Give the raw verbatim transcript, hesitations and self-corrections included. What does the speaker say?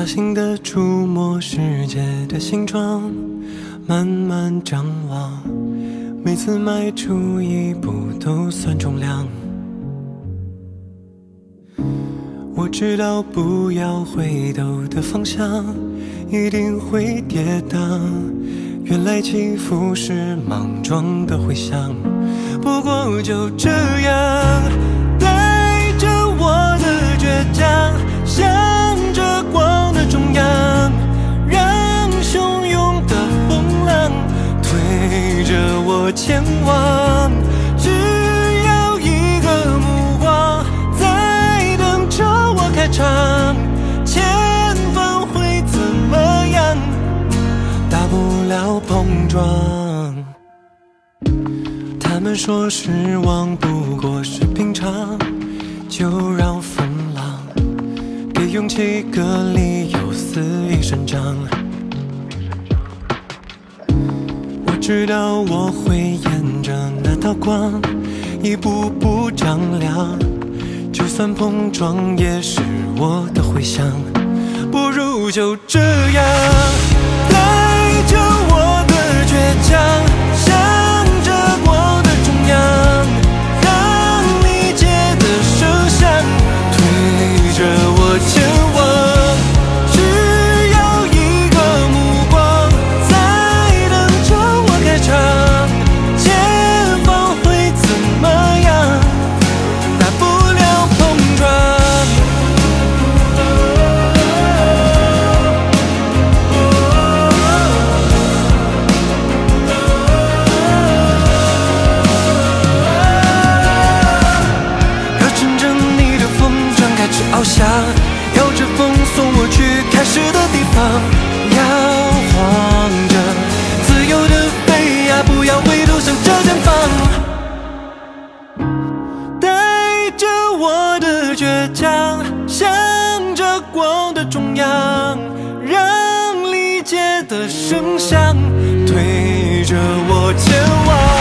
心地触摸世界的形状，慢慢张望，每次迈出一步都算重量。我知道不要回头的方向，一定会跌宕。原来起伏是莽撞的回响，不过就这样，带着我的倔强，向着光的中央，让汹涌的风浪推着我前往。只要一个目光，在等着我开场，前方会怎么样？大不了碰撞。他们说失望不过是平常，就让风浪给勇气个理由肆意生长。我知道我会沿着那道光一步步丈量，就算碰撞也是我的回响。不如就这样，带着我的倔强，向着光的中央，让理解的声响推着我前往。只要一个目光，在等着我开场，前方会怎么样？大不了碰撞。翱翔，有着风送我去开始的地方，摇晃着，自由的飞呀，不要回头，向着前方。带着我的倔强，向着光的中央，让理解的声响推着我前往。